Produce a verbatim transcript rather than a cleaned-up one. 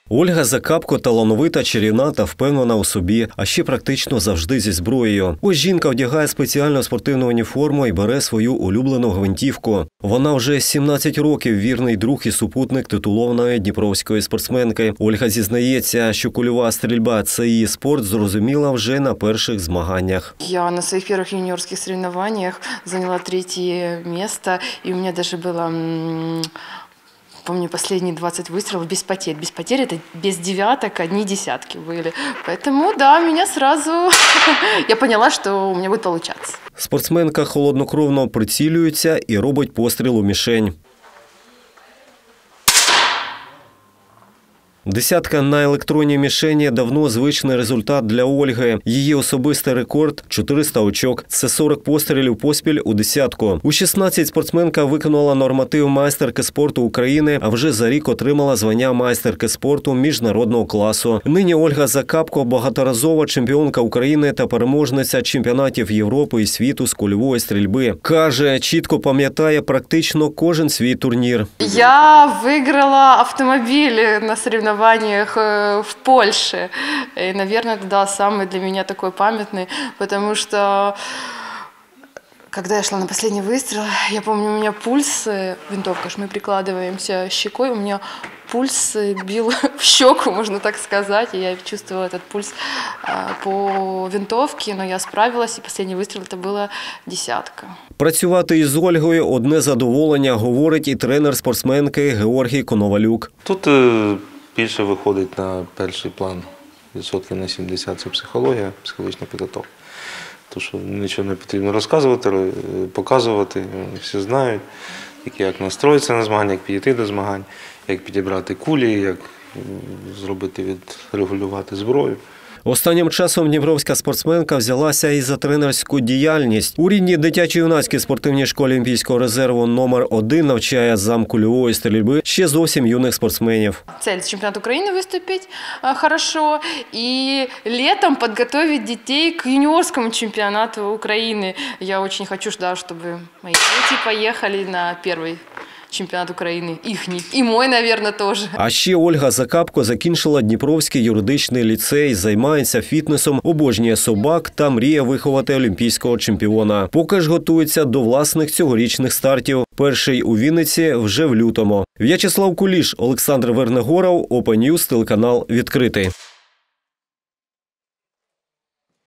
Ольга Закапко талановита, чарівна та впевнена у собі, а ще практично завжди зі зброєю. Ось жінка вдягає спеціальну спортивну уніформу і бере свою улюблену гвинтівку. Вона вже сімнадцять років вірний друг і супутник титулованої дніпровської спортсменки. Ольга зізнається, що кульова стрільба – це її спорт, зрозуміла вже на перших змаганнях. Я на своїх перших юніорських соревнованиях зайняла третє місце, і у мене навіть було... Помню, последние двадцать выстрелов без потерь. Без потерь – это без девяток, одни десятки были. Поэтому, да, меня сразу... Я поняла, что у меня будет получаться. Спортсменка холоднокровно прицілюється і робить постріл у мішень. Десятка на електронній мішені – давно звичний результат для Ольги. Її особистий рекорд – чотириста очок. Це сорок пострілів поспіль у десятку. У шістнадцять спортсменка виконала норматив майстерки спорту України, а вже за рік отримала звання майстерки спорту міжнародного класу. Нині Ольга Закапко – багаторазова чемпіонка України та переможниця чемпіонатів Європи і світу з кульової стрільби. Каже, чітко пам'ятає практично кожен свій турнір. Я виграла автомобіль на соревнованиях в Польше. И, наверное, это, да, самый для меня такой памятный, потому что, когда я шла на последний выстрел, я помню, у меня пульс, винтовка, мы прикладываемся щекой, у меня пульс бил в щеку, можно так сказать, и я чувствовала этот пульс по винтовке, но я справилась, и последний выстрел это была десятка. Працювати із Ольгою – одне задоволення, говорить і тренер спортсменки Георгій Коновалюк. Тут більше виходить на перший план, відсотків на сімдесят – це психологія, психологічна підготовка. Тому що нічого не потрібно розказувати, показувати, всі знають, як настроїтися на змагання, як підійти до змагань, як підібрати кулі, як зробити, відрегулювати зброю. Останнім часом дніпровська спортсменка взялася і за тренерську діяльність. У рідній дитячо-юнацькій спортивній школі Олімпійського резерву номер один навчає зам кульової стрільби ще зовсім юних спортсменів. Цель – чемпионат Украины выступить хорошо и летом подготовить детей к юниорскому чемпионату Украины. Я очень хочу, да, чтобы мои дети поехали на первый чемпіонат України, їхній. І мой, мабуть, теж. А ще Ольга Закапко закінчила Дніпровський юридичний ліцей, займається фітнесом, обожнює собак та мріє виховати олімпійського чемпіона. Поки ж готується до власних цьогорічних стартів. Перший у Вінниці вже в лютому. В'ячеслав Куліш, Олександр Вернегоров, Open News, телеканал «Відкритий».